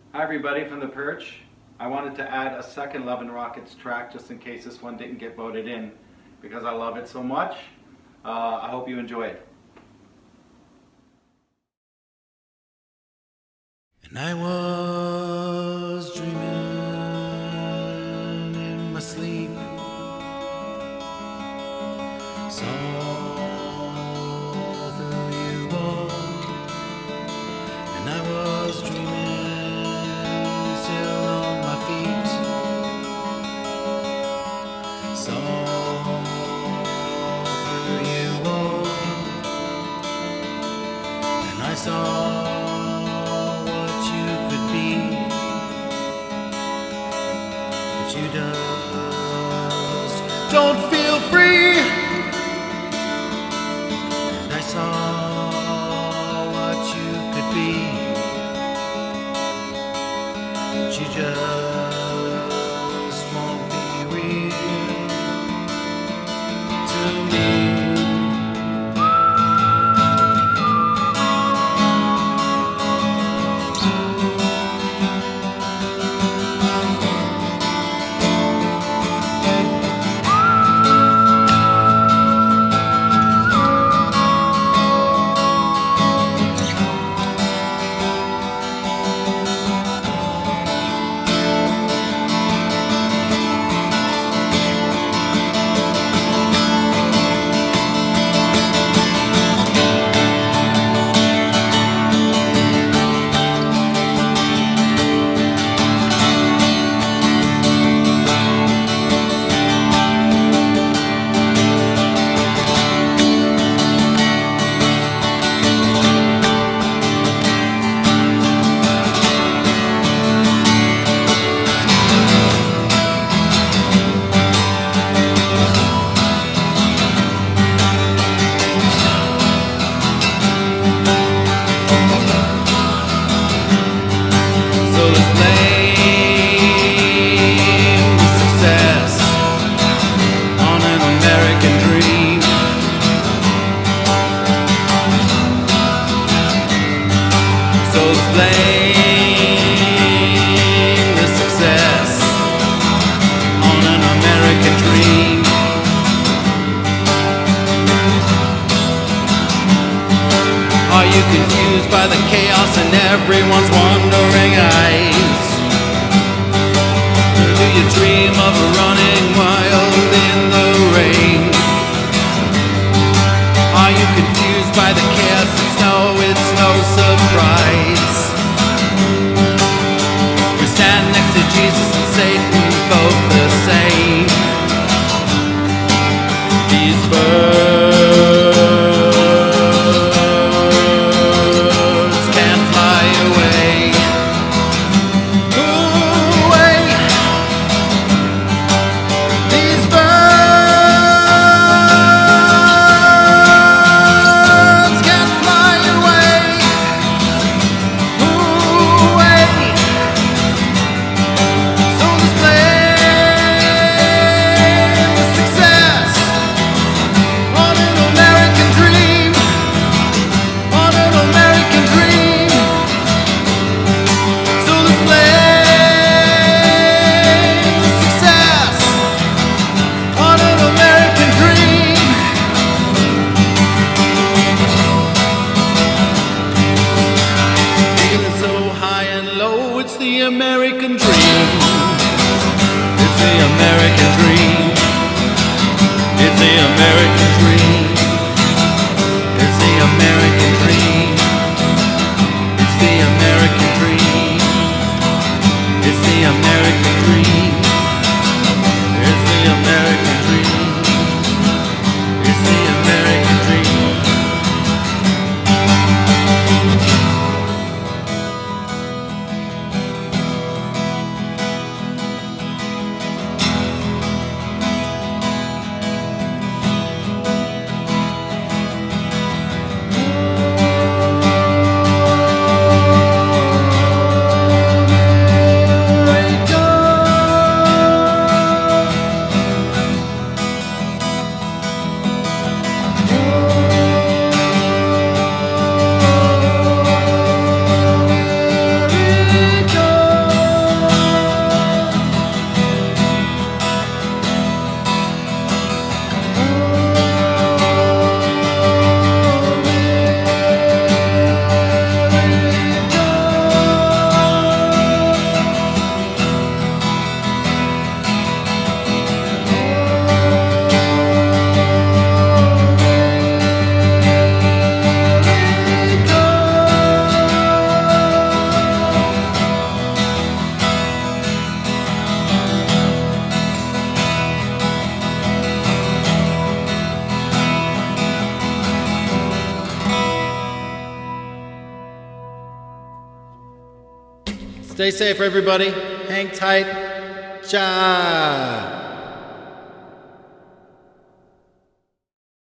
Hi everybody from the Perch. I wanted to add a second Love and Rockets track just in case this one didn't get voted in because I love it so much. I hope you enjoy it. And I was dreaming in my sleep, saw through you all, and I was dreaming still on my feet, saw through you all, and I saw you just don't feel free. And I saw what you could be, but you just won't be real to me. Are you confused by the chaos and everyone's wandering eyes? Do you dream of running wild in the rain? Are you confused by the chaos and snow? It's no surprise. We stand next to Jesus and Satan, both the same. These birds the American dream. It's the American dream. It's the American dream. It's the American dream. It's the American dream. It's the American dream. It's the American dream. It's the American dream. Stay safe, everybody. Hang tight. Cha!